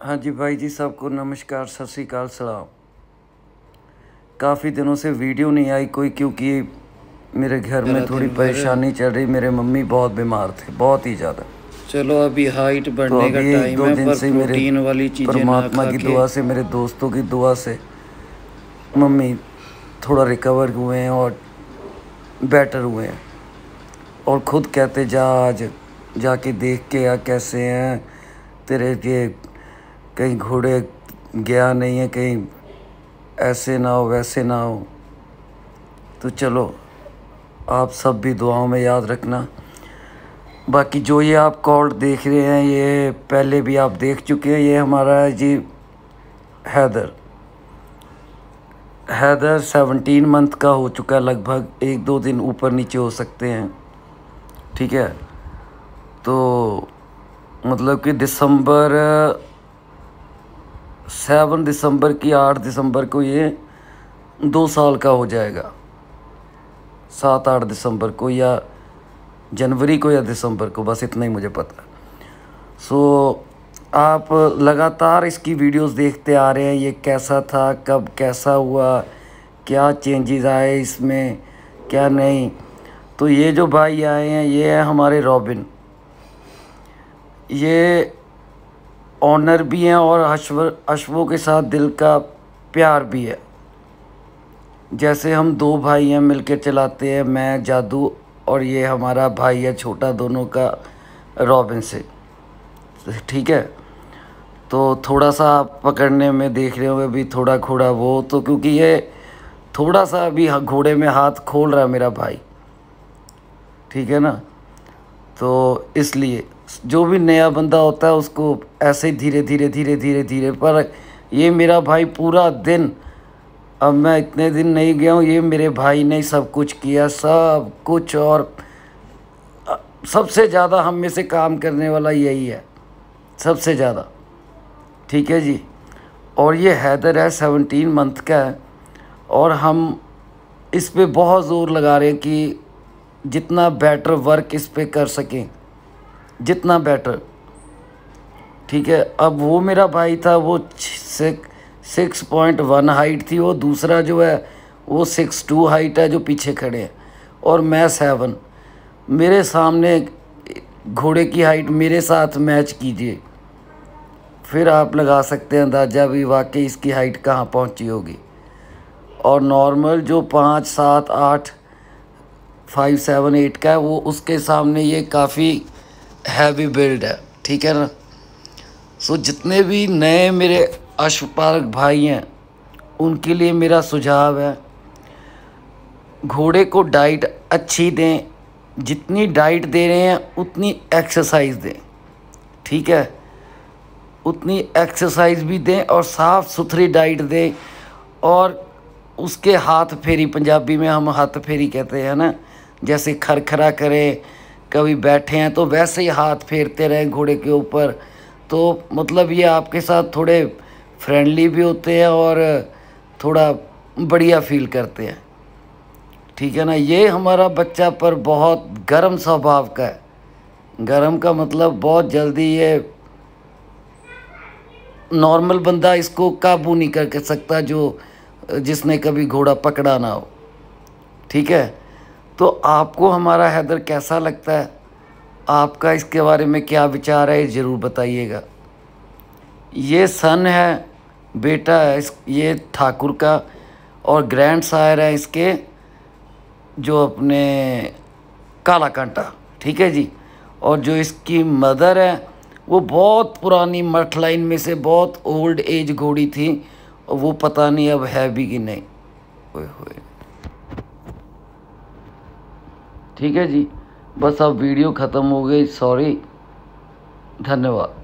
हाँ जी भाई जी, सबको नमस्कार, सत श्री अकाल, सलाम। काफ़ी दिनों से वीडियो नहीं आई कोई, क्योंकि मेरे घर में थोड़ी परेशानी चल रही। मेरे मम्मी बहुत बीमार थे, बहुत ही ज़्यादा। चलो अभी हाइट तो बढ़ने का अभी टाइम 2 है, दिन पर से मेरे प्रोटीन वाली चीज़ें ना परमात्मा खा की के। दुआ से, मेरे दोस्तों की दुआ से मम्मी थोड़ा रिकवर हुए हैं और बेटर हुए हैं। और ख़ुद कहते जा, आज जाके देख के आ कैसे हैं तेरे के, कहीं घोड़े गया नहीं है, कहीं ऐसे ना हो वैसे ना हो। तो चलो, आप सब भी दुआओं में याद रखना। बाकी जो ये आप कॉल देख रहे हैं, ये पहले भी आप देख चुके हैं। ये हमारा है जी हैदर 17 मंथ का हो चुका है लगभग। 1-2 दिन ऊपर नीचे हो सकते हैं, ठीक है। तो मतलब कि 7 दिसंबर की 8 दिसंबर को ये 2 साल का हो जाएगा। 7-8 दिसंबर को, या जनवरी को या दिसंबर को, बस इतना ही मुझे पता है। आप लगातार इसकी वीडियोस देखते आ रहे हैं, ये कैसा था, कब कैसा हुआ, क्या चेंजेस आए इसमें, क्या नहीं। तो ये जो भाई आए हैं, ये है हमारे रॉबिन। ये ऑनर भी हैं और अश्वों के साथ दिल का प्यार भी है। जैसे हम 2 भाई हैं, मिलकर चलाते हैं, मैं जादू और ये हमारा भाई है छोटा, दोनों का रॉबिन से, ठीक है। तो थोड़ा सा आप पकड़ने में देख रहे होंगे भी, थोड़ा घोड़ा वो तो, क्योंकि ये थोड़ा सा अभी घोड़े में हाथ खोल रहा है मेरा भाई, ठीक है ना। तो इसलिए जो भी नया बंदा होता है उसको ऐसे धीरे धीरे धीरे धीरे धीरे, पर ये मेरा भाई पूरा दिन, अब मैं इतने दिन नहीं गया हूँ, ये मेरे भाई ने सब कुछ किया, सब कुछ। और सबसे ज़्यादा हम में से काम करने वाला यही है, सबसे ज़्यादा, ठीक है जी। और ये हैदर है, 17 मंथ का है, और हम इस पे बहुत ज़ोर लगा रहे हैं कि जितना बेटर वर्क इस पे कर सकें, जितना बेटर, ठीक है। अब वो मेरा भाई था, वो 6.1 हाइट थी, वो दूसरा जो है वो 6'2" हाइट है, जो पीछे खड़े हैं, और मैं 7। मेरे सामने घोड़े की हाइट मेरे साथ मैच कीजिए, फिर आप लगा सकते हैं अंदाज़ा भी वाकई इसकी हाइट कहाँ पहुँची होगी। और नॉर्मल जो 5, 7, 8, 5, 7, 8 का है, वो उसके सामने ये काफ़ी हैवी बिल्ड है, ठीक है ना। जितने भी नए मेरे अश्वपालक भाई हैं, उनके लिए मेरा सुझाव है, घोड़े को डाइट अच्छी दें, जितनी डाइट दे रहे हैं उतनी एक्सरसाइज दें, ठीक है। उतनी एक्सरसाइज भी दें और साफ़ सुथरी डाइट दें। और उसके हाथ फेरी, पंजाबी में हम हाथ फेरी कहते हैं ना, जैसे खरखरा करें, कभी बैठे हैं तो वैसे ही हाथ फेरते रहें घोड़े के ऊपर। तो मतलब ये आपके साथ थोड़े फ्रेंडली भी होते हैं और थोड़ा बढ़िया फील करते हैं, ठीक है ना। ये हमारा बच्चा पर बहुत गर्म स्वभाव का है। गर्म का मतलब बहुत जल्दी, ये नॉर्मल बंदा इसको काबू नहीं कर सकता, जो जिसने कभी घोड़ा पकड़ा ना हो, ठीक है। तो आपको हमारा हैदर कैसा लगता है, आपका इसके बारे में क्या विचार है, ज़रूर बताइएगा। ये सन है, बेटा है ये ठाकुर का, और ग्रैंड सायर है इसके जो अपने काला कांटा, ठीक है जी। और जो इसकी मदर है वो बहुत पुरानी मठ लाइन में से बहुत ओल्ड एज घोड़ी थी, और वो पता नहीं अब है भी कि नहीं। ओए होए, ठीक है जी। बस अब वीडियो ख़त्म हो गई, सॉरी, धन्यवाद।